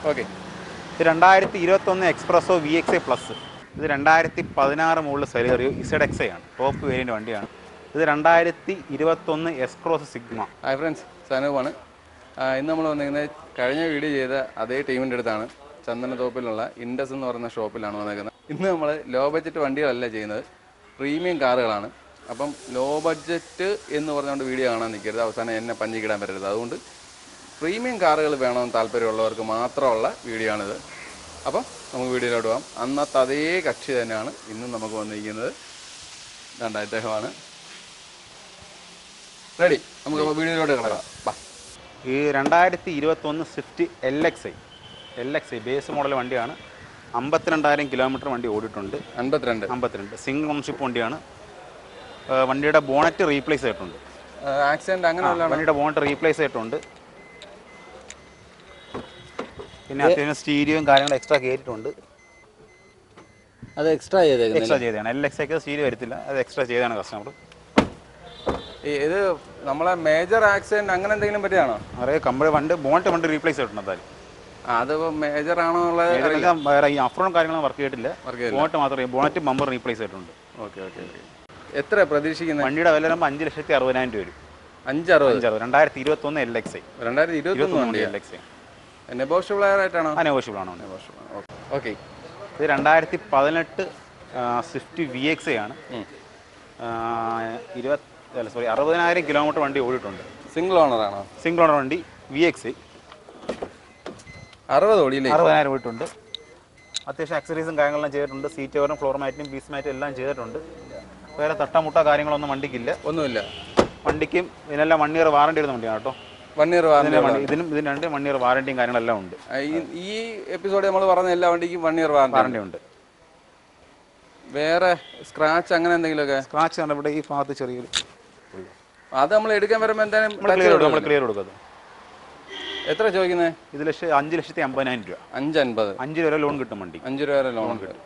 Okay. ഇത് 2021 espresso VXA plus. ഇത് 2016 മുകളിൽ സെലേറിയോ ZXA ആണ്. ടോപ്പ് വേരിയൻ്റ് വണ്ടിയാണ്. ഇത് 2021 S cross Sigma. Hi friends, സനൂപാണ്. ഇന്ന് നമ്മൾ വന്നിരിക്കുന്നത് കഴിഞ്ഞ വീഡിയോ ചെയ്ത അതേ ടീമിൻ്റെ അടുത്താണ്. ചന്ദനത്തോപ്പിലുള്ള ഇൻഡസ് എന്ന് പറയുന്ന ഷോപ്പിലാണ് വന്നിരിക്കുന്നത്. ഇന്ന് നമ്മൾ ലോ ബഡ്ജറ്റ് വണ്ടികളല്ല ചെയ്യുന്നത്, പ്രീമിയം കാറുകളാണ്. അപ്പം ലോ ബഡ്ജറ്റ് എന്ന് പറഞ്ഞുകൊണ്ട് വീഡിയോ കാണാൻ നിൽക്കരുത്, അവസാനം എന്നെ പഞ്ചിക്കിടാൻ പറ്റരുത്. അതുകൊണ്ട് പ്രീമിയം കാറുകൾ വേണമെന്ന് താല്പര്യമുള്ളവർക്ക് മാത്രമുള്ള വീഡിയോ ആണിത്. അപ്പം നമുക്ക് വീഡിയോയിലോട്ട് പോകാം. അന്നത്തെ അതേ കക്ഷി തന്നെയാണ് ഇന്നും നമുക്ക് വന്നിരിക്കുന്നത്. അദ്ദേഹമാണ് റെഡി. നമുക്ക് വീഡിയോയിലോട്ട് കിടക്കാം. ഈ 2021 സ്വിഫ്റ്റ് LXI ബേസ് മോഡൽ വണ്ടിയാണ്. 52,000 കിലോമീറ്റർ വണ്ടി ഓടിയിട്ടുണ്ട്. 52 സിംഗിൾ ഓൺഷിപ്പ് വണ്ടിയാണ്. വണ്ടിയുടെ ബോണറ്റ് റീപ്ലേസ് ചെയ്തിട്ടുണ്ട്. ആക്സിഡന്റ് അങ്ങനെയുള്ള വണ്ടിയുടെ ബോണറ്റ് റീപ്ലേസ് ചെയ്തിട്ടുണ്ട്. പിന്നെ അത്യാവശ്യം സ്റ്റീരിയോയും കാര്യങ്ങളും എക്സ്ട്രാ കയറ്റിയിട്ടുണ്ട്. അത് എക്സ്ട്രാ ചെയ്തതാണ്. LXIക്ക് സ്റ്റീരിയോ വരത്തില്ല, അത് എക്സ്ട്രാ ചെയ്താണ് കസ്റ്റമർ. ഇത് നമ്മളെ മേജർ ആക്സിഡന്റ് അങ്ങനെ എന്തെങ്കിലും പറ്റിയാണോ? അറിയാം, കമ്പനി ബോണറ്റ് റീപ്ലേസ് ചെയ്തിട്ടുണ്ട്. എന്തായാലും അത് മേജർ ആണോ വേറെ ഈ അഫ്രോൺ കാര്യങ്ങളും വർക്ക് ചെയ്തിട്ടില്ല. ബോണറ്റ് മാത്രമേ, ബോണറ്റ് ബമ്പർ റീപ്ലേസ് ചെയ്തിട്ടുണ്ട്. ഓക്കെ. എത്ര പ്രതീക്ഷിക്കുന്നത്? വണ്ടിയുടെ വില വരുമ്പോൾ 5,60,000 വരും. 5,60,000. 2021 LXI. 2021 LXI നെഗോഷ്യബിൾ ആയിട്ടാണോ? നെഗോഷ്യബിൾ ആണ്. ഓക്കെ. ഇത് 2018 സ്വിഫ്റ്റ് VXA ആണ്. 60,000 കിലോമീറ്റർ വണ്ടി ഓടിയിട്ടുണ്ട്. സിംഗിൾ ഓണറാണോ? സിംഗിൾ ഓണർ വണ്ടി VXA. 60,000 ഓടിയിട്ടുണ്ട്. അത്യാവശ്യം ആക്സസറീസും കാര്യങ്ങളെല്ലാം ചെയ്തിട്ടുണ്ട്. സീറ്റ് കവറും ഫ്ലോർ മാറ്റും പീസ് മാറ്റും എല്ലാം ചെയ്തിട്ടുണ്ട്. വേറെ തട്ടമുട്ട കാര്യങ്ങളൊന്നും വണ്ടിക്കില്ല, ഒന്നുമില്ല. വണ്ടിക്കും ഇതിനെല്ലാം 1 ഇയർ വാറണ്ടി വരുന്ന വണ്ടിയാണ് കേട്ടോ. 1 ഇയർ വാറണ്ടി. ഇതിനും 1 ഇയർ വാറണ്ടിയും കാര്യങ്ങളെല്ലാം ഉണ്ട്. ഈ എപ്പിസോഡ് നമ്മൾ പറഞ്ഞ എല്ലാ വണ്ടിക്കും 1 ഇയർ വാറണ്ടി ഉണ്ട്. വേറെ സ്ക്രാച്ച് അങ്ങനെ എന്തെങ്കിലുമൊക്കെ? സ്ക്രാച്ച് ആണ് ഇവിടെ ഈ ഭാഗത്ത് ചെറിയൊരു, അത് നമ്മൾ എടുക്കാൻ വരുമ്പോൾ എന്തായാലും ക്ലിയർ കൊടുക്കുന്നത്. എത്ര ചോദിക്കുന്നത്? ഇത് 5,50,000 രൂപ. 5 രൂപ ലോൺ കിട്ടും വണ്ടി. 5 രൂപ വരെ ലോൺ കിട്ടും.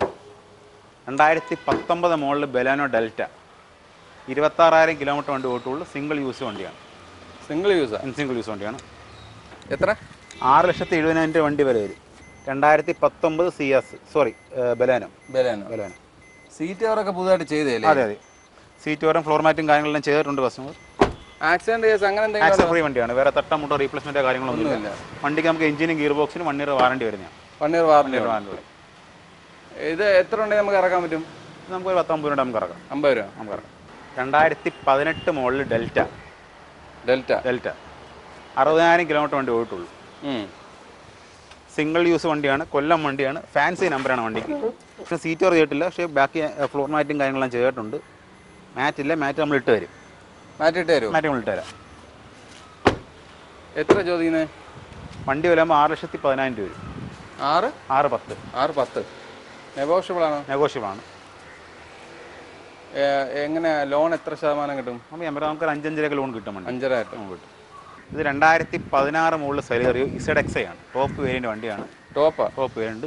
2019 മോഡൽ ബെലാനോ ഡെൽറ്റ. 26,000 കിലോമീറ്റർ വണ്ടി ഓട്ടുള്ളൂ. സിംഗിൾ യൂസ് വണ്ടിയാണ്. സിംഗിൾ യൂസ് വണ്ടിയാണ്. എത്ര? 6,70,000 രൂപ വണ്ടി വില വരും. 2019 CS ബെലാനോ. സീറ്റ് കവറൊക്കെ പുതുതായിട്ട് ചെയ്തല്ലേ? അതെ. സീറ്റ് കവറും ഫ്ലോർ മാറ്റും കാര്യങ്ങളെല്ലാം ചെയ്തിട്ടുണ്ട് കസ്റ്റമർ. ആക്സിഡന്റ് കേസ് അങ്ങനെ എന്തെങ്കിലും? ആക്സിഡന്റ് ഫ്രീ വണ്ടിയാണ്. വേറെ തട്ടമുട്ടോ റീപ്ലേസ്മെന്റ് കാര്യങ്ങളൊന്നുമില്ല. വണ്ടിക്ക് നമുക്ക് എഞ്ചിനും ഗിയർ ബോക്സിനും 1 ഇയർ വാറണ്ടി വരുന്നതാണ്. 1 ഇയർ വാറണ്ടി. ഇത് എത്ര ഉണ്ടെങ്കിൽ നമുക്ക് ഇറക്കാൻ പറ്റും? നമുക്ക് 10-50 രൂപ നമുക്ക് ഇറക്കാം. 50 രൂപ നമുക്ക് ഇറക്കാം. 2018 മോഡൽ ഡെൽറ്റ. 60,000 കിലോമീറ്റർ വണ്ടി ഓടിയിട്ടുള്ളൂ. സിംഗിൾ യൂസ് വണ്ടിയാണ്. കൊല്ലം വണ്ടിയാണ്. ഫാൻസി നമ്പറാണ് വണ്ടിക്ക്. പക്ഷേ സീറ്റ് കവർ ചെയ്തിട്ടില്ല. പക്ഷേ ബാക്കി ഫ്ലോർ മാറ്റും കാര്യങ്ങളെല്ലാം ചെയ്തിട്ടുണ്ട്. മാറ്റില്ല, മാറ്റ് നമ്മൾ ഇട്ട് തരും. മാറ്റ് നമ്മൾ ഇട്ട് തരാം. എത്ര ചോദിക്കുന്നത്? വണ്ടി വിലയുമ്പോൾ 6,10,000 രൂപ വരും. 6,10,000 നെഗോഷ്യബിൾ ആണ്. എങ്ങനെ ലോൺ എത്ര ശതമാനം കിട്ടും? നമുക്ക് 5,500 ലോൺ കിട്ടും. 5,500 കിട്ടും. ഇത് 2016 മുകളിൽ സെലേറിയോ ZXA ആണ്. ടോപ്പ് വേരിയൻ്റ് വണ്ടിയാണ്. Top variant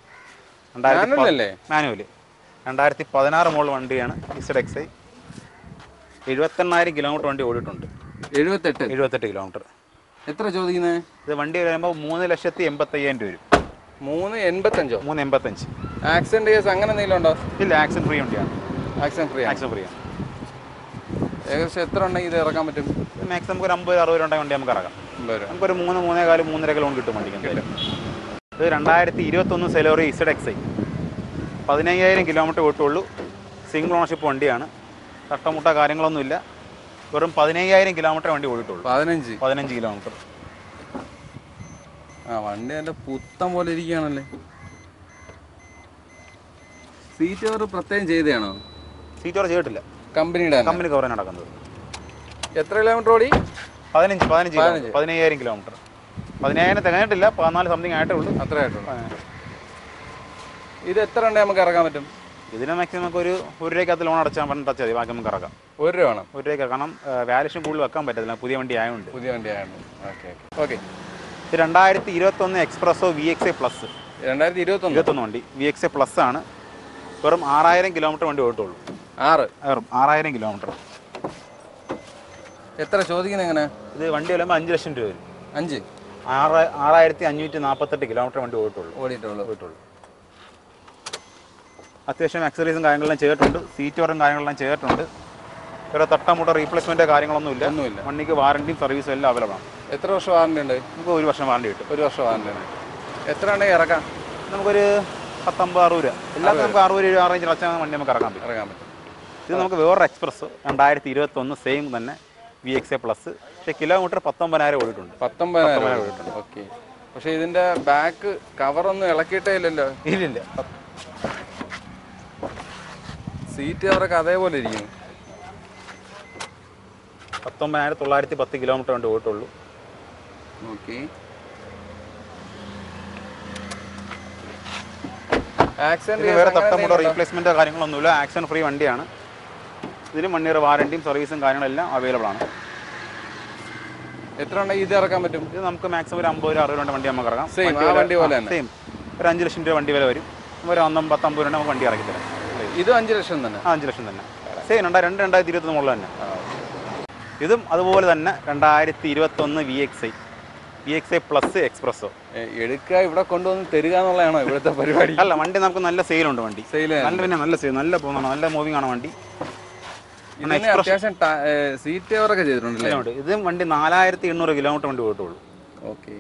manual. 2016 മോഡൽ വണ്ടിയാണ് ZXA. 78,000 കിലോമീറ്റർ വണ്ടി ഓടിയിട്ടുണ്ട്. 78 കിലോമീറ്റർ. എത്ര ചോദിക്കുന്നത്? ഇത് വണ്ടി വരുമ്പോൾ 3,85,000 രൂപ വരും. 3,85. ആക്സിഡന്റ് കേസ് അങ്ങനെ എന്തെങ്കിലും ഉണ്ടോ? ഇല്ല, ആക്സിഡന്റ് ഫ്രീ വണ്ടിയാണ്. ആക്സിഡന്റ് ഫ്രീ ആണ്. ഏകദേശം എത്ര ഉണ്ടെങ്കിൽ ഇത് ഇറക്കാൻ പറ്റും? മാക്സിമം ഒരു 50-60 രൂപ വണ്ടി നമുക്ക് ഇറക്കാം. നമുക്കൊരു 3-3.25 ലോൺ കിട്ടും വണ്ടിക്ക്. ഇത് 2021 സെലേറിയോ ZXA. 15,000 കിലോമീറ്റർ ഓട്ടുള്ളൂ. സിംഗിൾ ഓണർഷിപ്പ് വണ്ടിയാണ്. തട്ടമുട്ട കാര്യങ്ങളൊന്നുമില്ല. വെറും 15,000 കിലോമീറ്റർ വണ്ടി ഓടിയിട്ടുള്ളൂ. 15 കിലോമീറ്റർ. വണ്ടി എൻ്റെ പുത്തം പോലെ ഇരിക്കുകയാണല്ലേ. സീറ്റ് കവർ പ്രത്യേകം ചെയ്തതാണോ? സീറ്റ് കവർ ചെയ്തിട്ടില്ല. കമ്പനി കവറാണ് നടക്കുന്നത്. എത്ര കിലോമീറ്റർ ഓടി? 15,000 കിലോമീറ്റർ. 15,000 തികഞ്ഞിട്ടില്ല, 14 സംതിങ് ആയിട്ടേ ഉള്ളൂ. അത്ര ആയിട്ടുള്ളൂ. ഇത് എത്ര ഉണ്ടെങ്കിൽ നമുക്ക് ഇറക്കാൻ പറ്റും? ഇതിന് മാക്സിമം നമുക്ക് ഒരു രൂപയ്ക്കകത്ത് ലോൺ അടച്ചാൽ ടച്ച് മതി. ബാക്കി നമുക്ക് ഇറക്കാം. 1 രൂപ വേണം. 1 രൂപയ്ക്ക്. കാരണം വാല്യൂഷൻ കൂടുതൽ വെക്കാൻ പറ്റത്തില്ല, പുതിയ വണ്ടി ആയതുകൊണ്ട്. ഓക്കെ. ഇത് 2021 എക്സ്പ്രസോ VXA പ്ലസ്. 2021 വണ്ടി VXA പ്ലസ് ആണ്. വെറും 6,000 കിലോമീറ്റർ വണ്ടി ഓടിയിട്ടുള്ളൂ. 6,000 കിലോമീറ്റർ. എത്ര ചോദിക്കുന്നത്? എങ്ങനെ? ഇത് വണ്ടി വരുമ്പോൾ 5 ലക്ഷം രൂപ വരും. 6548 കിലോമീറ്റർ വണ്ടി ഓടിയിട്ടുള്ളൂ. അത്യാവശ്യം ആക്സറീസും കാര്യങ്ങളെല്ലാം ചെയ്തിട്ടുണ്ട്. സീറ്റ് കവറും കാര്യങ്ങളെല്ലാം ചെയ്തിട്ടുണ്ട്. വേറെ തട്ടമുട്ട റീപ്ലേസ്മെൻറ്റ് കാര്യങ്ങളൊന്നുമില്ല. വണ്ടിക്ക് വാറണ്ടിയും സർവീസും എല്ലാം അവൈലബിൾ ആണ്. എത്ര വർഷം വാറണ്ടി ഉണ്ട്? നമുക്ക് 1 വർഷം വാറണ്ടി കിട്ടും. 1 വർഷം വാറണ്ടി ഉണ്ട്. എത്ര ഉണ്ടെങ്കിൽ ഇറക്കാം? നമുക്കൊരു 50-60 രൂപ. എല്ലാത്തിനും നമുക്ക് 60 രൂപ ആ റേഞ്ചിൽ അടച്ചാൽ വണ്ടി നമുക്ക് ഇറക്കാൻ പറ്റും. ഇത് നമുക്ക് വേറൊരു എക്സ്പ്രസ് 2021 സെയിം തന്നെ VXA പ്ലസ്. പക്ഷേ കിലോമീറ്റർ 19,000 ഓടിയിട്ടുണ്ട്. 19,000 ഓടിയിട്ടുണ്ട്. ഓക്കെ. പക്ഷേ ഇതിൻ്റെ ബാക്ക് കവറൊന്നും ഇളക്കിയിട്ടേ ഇല്ലല്ലോ? ഇല്ലില്ല. സീറ്റ് കവറൊക്കെ അതേപോലെ ഇരിക്കും. 19,910 കിലോമീറ്റർ വണ്ടി ഓടിയിട്ടുള്ളൂ. ഓക്കെ. ആക്സിഡന്റ് വേറെ തട്ടമുട്ട റീപ്ലേസ്മെൻറ്റോ കാര്യങ്ങളൊന്നുമില്ല. ആക്സിഡന്റ് ഫ്രീ വണ്ടിയാണ്. ഇതിന് 1 ഇയർ വാറണ്ടിയും സർവീസും കാര്യങ്ങളെല്ലാം അവൈലബിൾ ആണ്. എത്ര ഉണ്ടെങ്കിൽ ഇത് ഇറക്കാൻ പറ്റും? ഇത് നമുക്ക് മാക്സിമം ഒരു 50-60 രൂപ വണ്ടി നമുക്ക് ഇറക്കാം. സെയിം വണ്ടി പോലെ തന്നെ. സെയിം ഒരു 5 ലക്ഷം രൂപ വണ്ടി വില വരും. ഒരു 50 രൂപ നമുക്ക് വണ്ടി ഇറക്കി തരാം. ഇത് 5 ലക്ഷം തന്നെ? 5 ലക്ഷം തന്നെ. സെയിം 2021 മോഡൽ തന്നെ. ഇതും അതുപോലെ തന്നെ 2021 VXA പ്ലസ് എക്സ്പ്രസ്സോ എടുക്കുക, ഇവിടെ കൊണ്ടുവന്ന് തരിക എന്നുള്ളതാണോ ഇവിടുത്തെ പരിപാടി? അല്ല, വണ്ടി നമുക്ക് നല്ല സെയിലുണ്ട്. വണ്ടി നല്ല സെയിൽ, നല്ല പോകുന്നതാണ്, നല്ല മൂവിംഗ് ആണ് വണ്ടി. അത്യാവശ്യം സീറ്റ് കവറൊക്കെ ചെയ്തിട്ടുണ്ടല്ലേ? ഇതും വണ്ടി 4,800 കിലോമീറ്റർ വണ്ടി പോയിട്ടുള്ളൂ. ഓക്കെ.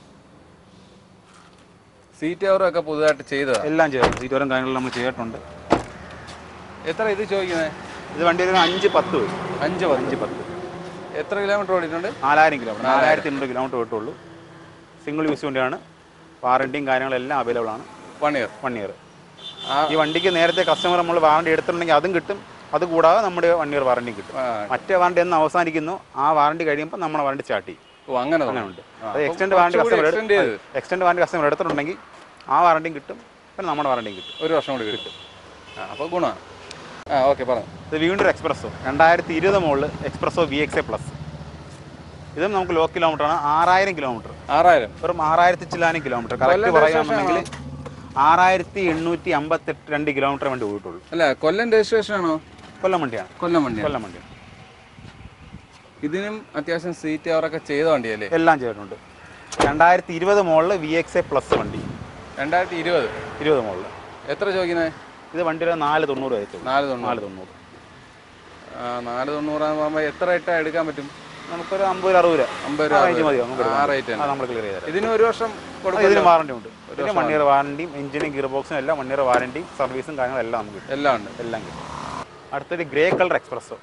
സീറ്റ് കവറൊക്കെ പുതുതായിട്ട് ചെയ്തതാണ്? എല്ലാം ചെയ്തു. സീറ്റ് കവറും കാര്യങ്ങളും നമ്മൾ ചെയ്തിട്ടുണ്ട്. എത്ര ഇത് ചോദിക്കുന്നത്? ഇത് വണ്ടി ഒരു 5-10 വരും. 5-10. എത്ര കിലോമീറ്റർ ഓടിയിട്ടുണ്ട്? 4,000 കിലോമീറ്റർ. 4,800 കിലോമീറ്റർ പോയിട്ടുള്ളൂ. സിംഗിൾ യൂസ് വണ്ടിയാണ്. വാറണ്ടിയും കാര്യങ്ങളെല്ലാം അവൈലബിൾ ആണ്. 1 ഇയർ. ഈ വണ്ടിക്ക് നേരത്തെ കസ്റ്റമർ നമ്മൾ വാറണ്ടി എടുത്തിട്ടുണ്ടെങ്കിൽ അതും കിട്ടും. അതുകൂടാതെ നമ്മുടെ 1 ഇയർ വാറണ്ടി കിട്ടും. മറ്റേ വാറണ്ടി എന്ന് അവസാനിക്കുന്നു, ആ വാറണ്ടി കഴിയുമ്പോൾ നമ്മുടെ വാറണ്ടി സ്റ്റാർട്ട് ചെയ്യും. അങ്ങനെ ഉണ്ട്. അത് എക്സ്റ്റൻഡ് വാറണ്ടി കസ്റ്റമർ എടുത്തിട്ടുണ്ടെങ്കിൽ ആ വാറണ്ടിയും കിട്ടും, പിന്നെ നമ്മുടെ വാറണ്ടിയും കിട്ടും. 1 വർഷം കൂടി കിട്ടും. അപ്പോൾ ഗുണമാണ്. ഓക്കെ, പറഞ്ഞു. ഇത് വീണ്ടും ഒരു S Presso 2020 model S Presso VXA plus. ഇതും നമുക്ക് ലോ കിലോമീറ്റർ ആണ്. 6,000 കിലോമീറ്റർ. 6,000 വെറും 6,000 ചില്ലാനും കിലോമീറ്റർ. കറക്റ്റ് പറയുകയാണെന്നുണ്ടെങ്കിൽ 6,852 കിലോമീറ്റർ വണ്ടി പോയിട്ടുള്ളൂ. അല്ല, കൊല്ലം രജിസ്ട്രേഷൻ ആണോ? കൊല്ലം വണ്ടിയാണ്. കൊല്ലം വണ്ടിയാണ്. ഇതിനും അത്യാവശ്യം സീറ്റ് കവറൊക്കെ ചെയ്ത വണ്ടിയല്ലേ? എല്ലാം ചെയ്തിട്ടുണ്ട്. 2020 മോഡൽ VXA പ്ലസ് വണ്ടി. 2020 മോഡൽ. എത്ര ചോദിക്കുന്നത്? ഇത് വണ്ടിയുടെ 490 ആയിരിക്കും. 490. 490 എത്ര ഇട്ടാ എടുക്കാൻ പറ്റും? നമുക്കൊരു 50-60 രൂപ. 50 രൂപ നമ്മൾ ക്ലിയർ ചെയ്തത്. ഇതിന് 1 വർഷം ഇതിന് വാറണ്ടി ഉണ്ട്. ഇതിന് 1 ഇയർ വാറണ്ടിയും എഞ്ചിനും ഗിയർ ബോക്സിനും എല്ലാം 1 ഇയർ വാറണ്ടിയും സർവീസും കാര്യങ്ങളെല്ലാം നമുക്ക് കിട്ടും. എല്ലാം ഉണ്ട്. എല്ലാം കിട്ടും. അടുത്തൊരു grey colour S Presso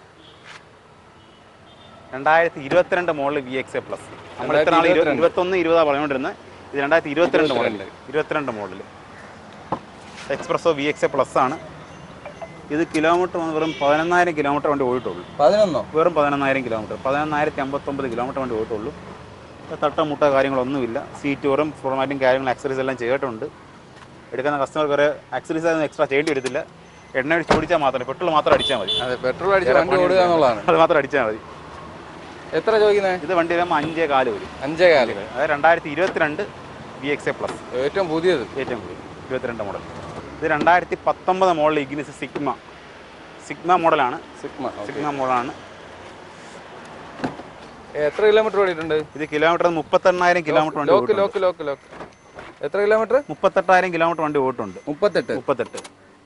2022 model VXA plus. നമ്മൾ എത്ര നാൾ 21-20 പറഞ്ഞുകൊണ്ടിരുന്നത്. ഇത് 2022 മോഡൽ എക്സ്പ്രസ്സോ VXA പ്ലസ് ആണ്. ഇത് കിലോമീറ്റർ വെറും 11,000 കിലോമീറ്റർ വണ്ടി ഓടിയിട്ടുള്ളൂ. 11? വെറും 11,000 കിലോമീറ്റർ. 11,059 കിലോമീറ്റർ വണ്ടി ഓടിയിട്ടുള്ളൂ. തട്ടമുട്ട കാര്യങ്ങളൊന്നുമില്ല. സീറ്റ് കവറും ഫോർമാറ്റും കാര്യങ്ങളും ആക്സറീസ് എല്ലാം ചെയ്തിട്ടുണ്ട്. എടുക്കുന്ന കസ്റ്റമർക്ക് ഒരു ആക്സറീസ് ഒന്നും എക്സ്ട്രാ ചെയ്യേണ്ടി വരത്തില്ല. എണ്ണ അടിച്ച് ഓടിച്ചാൽ മാത്രമേ, പെട്രോൾ മാത്രം അടിച്ചാൽ മതി. അതെ, പെട്രോൾ അടിച്ച് വണ്ടി ഓടുക എന്നുള്ളതാണ്. അത് മാത്രം അടിച്ചാൽ മതി. എത്ര ചോദിക്കുന്നത്? ഇത് വണ്ടി വരുമ്പോൾ 5,400 വരും. 5,400. അതായത് 2022 VXA പ്ലസ്. ഏറ്റവും പുതിയത്. 22 മോഡൽ. ഇത് 2019 മോഡൽ ഇഗ്നിസ് സിഗ്മ മോഡലാണ്. സിഗ്മ മോഡലാണ്. എത്ര കിലോമീറ്റർ ഓടിയിട്ടുണ്ട്? ഇത് കിലോമീറ്റർ 38,000 കിലോമീറ്റർ വണ്ടി ലോക്ക്. എത്ര കിലോമീറ്റർ? 38,000 കിലോമീറ്റർ വണ്ടി ഓടിയിട്ടുണ്ട്. 38.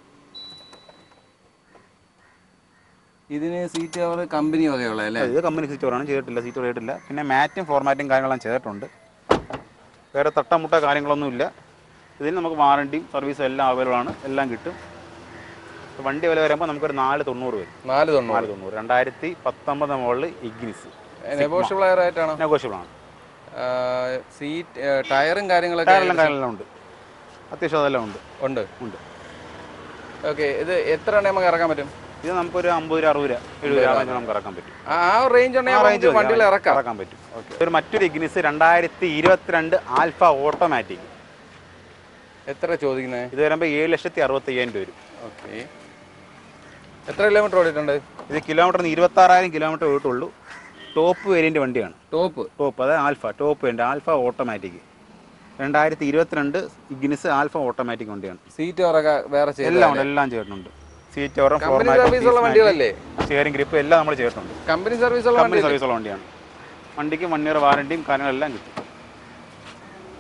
ഇതിന് സീറ്റ് കവർ കമ്പനി വകയുള്ള അല്ലേ? ഇത് കമ്പനി സീറ്റ് കവറാണ്. സീറ്റ് ചെയ്തിട്ടില്ല. പിന്നെ മാറ്റും ഫോർമാറ്റും കാര്യങ്ങളെല്ലാം ചെയ്തിട്ടുണ്ട്. വേറെ തട്ടമുട്ട കാര്യങ്ങളൊന്നുമില്ല. ഇതിന് നമുക്ക് വാറണ്ടിയും സർവീസും എല്ലാം അവൈലബിൾ ആണ്. എല്ലാം കിട്ടും. വണ്ടി വില വരുമ്പോൾ നമുക്കൊരു 490 വരും. 490. 2019 മോഡൽ ഇഗ്നിസ്. നെഗോഷ്യബിൾ ആയിട്ടാണോ? നെഗോഷ്യബിൾ ആണ്. സീറ്റ് ടയറും കാര്യങ്ങളൊക്കെ എല്ലാം ഉണ്ട്. അത്യാവശ്യം അതെല്ലാം ഉണ്ട്. ഓക്കെ. ഇത് എത്ര എണ്ണം നമുക്ക് ഇറക്കാൻ പറ്റും? ഇത് നമുക്കൊരു 50-60 രൂപ 70 രൂപ നമുക്ക് ഇറക്കാൻ പറ്റും. ആ റേഞ്ച് ഉണ്ടെങ്കിൽ വണ്ടികൾ ഇറക്കാൻ പറ്റും. ഒരു മറ്റൊരു ഇഗ്നിസ് 2022 ആൽഫ ഓട്ടോമാറ്റിക്. എത്ര ചോദിക്കുന്നത്? ഇത് വരുമ്പോൾ 7,65,000 രൂപ വരും. ഓക്കെ. എത്ര കിലോമീറ്റർ ഓടിയിട്ടുണ്ട്? ഇത് കിലോമീറ്ററിന് 26,000 കിലോമീറ്റർ ഓടിയിട്ടുള്ളൂ. ടോപ്പ് വേരിയൻ്റ് വണ്ടിയാണ്. ടോപ്പ് അതായത് Alpha top variant Alpha automatic. 2022 Ignis Alpha automatic വണ്ടിയാണ്. സീറ്റ് കവറൊക്കെ വേറെ എല്ലാം ചെയ്തിട്ടുണ്ട്. സീറ്റ് കവറും വണ്ടികളല്ലേ? സ്റ്റിയറിംഗ് ഗ്രിപ്പ് എല്ലാം നമ്മൾ ചെയ്തിട്ടുണ്ട്. കമ്പനി സർവീസുള്ള വണ്ടിയാണ്. വണ്ടിക്ക് 1 ഇയർ വാറണ്ടിയും കാര്യങ്ങളെല്ലാം കിട്ടും.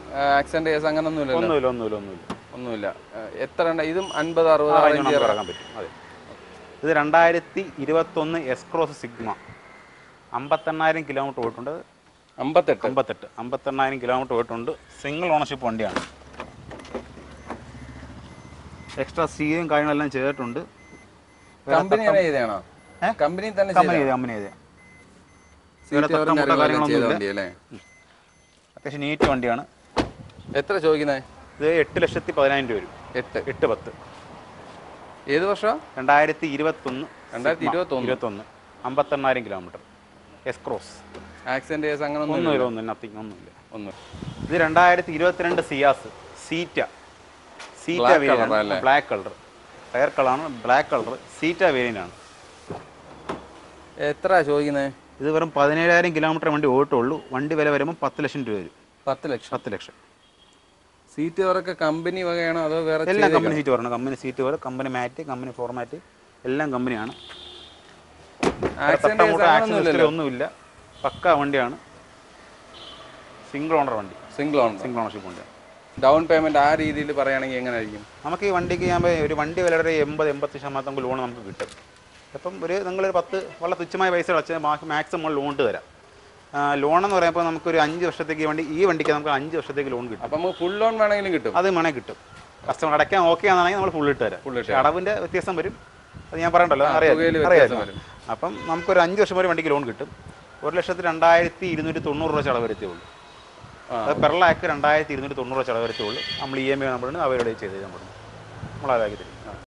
ആക്സിഡന്റ് കേസ് അങ്ങനെ ഒന്നുമില്ല. എത്ര ഇതും 50, 60 ഇറക്കാൻ പറ്റും. അതെ, ഇത് 2021 എസ് ക്രോസ് സിഗ്മ 58,000 കിലോമീറ്റർ പോയിട്ടുണ്ട്. 58,000 കിലോമീറ്റർ പോയിട്ടുണ്ട്. സിംഗിൾ ഓണർഷിപ്പ് വണ്ടിയാണ്. എക്സ്ട്രാ സീലും കാര്യങ്ങളെല്ലാം ചെയ്തിട്ടുണ്ട്. കമ്പനി തന്നെ അത്യാവശ്യം നീറ്റ് വണ്ടിയാണ്. എത്ര ചോദിക്കുന്നത്? ഇത് 8,10,000 രൂപ വരും. 8,10. ഏത് വർഷം? 2021 58,000 kilometre S cross. Accident case അങ്ങനെ ഒന്നുമില്ല. ഇത് 2022 Ciaz Zeta black colour, tyre കളറാണ്, ബ്ലാക്ക് കളർ, സീറ്റ വേരിയൻ്റ് ആണ്. എത്ര ചോദിക്കുന്നത്? ഇത് വെറും 17,000 കിലോമീറ്റർ വണ്ടി ഓട്ടുള്ളൂ. വണ്ടി വില വരുമ്പോൾ 10 ലക്ഷം രൂപ വരും. 10 ലക്ഷം. സീറ്റ് കവറൊക്കെ കമ്പനി വകയാണോ അതോ വേറെ? എല്ലാം കമ്പനി സീറ്റ് കവറാണ്. Company seat cover, company mat, company floor mat എല്ലാം കമ്പനിയാണ്. ഒന്നുമില്ല. പക്ക വണ്ടിയാണ്. സിംഗിൾ ഓണർ വണ്ടി. സിംഗിൾ ഓണർഷിപ്പ് വണ്ടിയാണ്. ഡൗൺ പേയ്മെന്റ് ആ രീതിയിൽ പറയുകയാണെങ്കിൽ എങ്ങനെയായിരിക്കും? നമുക്ക് ഈ വണ്ടിക്ക് ഒരു വണ്ടി വിലയുടെ 80-85% ലോൺ നമുക്ക് കിട്ടും. അപ്പം നിങ്ങളൊരു 10 വളരെ തുച്ഛമായ പൈസ വെച്ചാൽ മാക്സിമം ലോൺ തരാം. ലോൺ എന്ന് പറയുമ്പോൾ നമുക്കൊരു 5 വർഷത്തേക്ക് ഈ വണ്ടിക്ക് നമുക്ക് 5 വർഷത്തേക്ക് ലോൺ കിട്ടും. അപ്പം നമുക്ക് ഫുൾ ലോൺ വേണമെങ്കിലും കിട്ടും. അത് വേണമെങ്കിൽ കിട്ടും. കസ്റ്റമർ അടയ്ക്കാൻ ഓക്കെ ആണെന്നുണ്ടെങ്കിൽ നമ്മൾ ഫുൾ ഇട്ട് തരാം. അടവിൻ്റെ വ്യത്യാസം വരും. അത് ഞാൻ പറയണ്ടല്ലോ, അറിയാം. അപ്പം നമുക്കൊരു 5 വർഷം വരെ വണ്ടിക്ക് ലോൺ കിട്ടും. 1,02,290 രൂപ ചിലവ് വരുത്തുള്ളൂ. അത് പെർ ലാക്ക് 2,290 രൂപ ചിലവ് വരുത്തുള്ളൂ. നമ്മൾ EMI നമ്മൾ അവരുടെ ചെയ്ത് നമ്മൾ അതാക്കി തരും.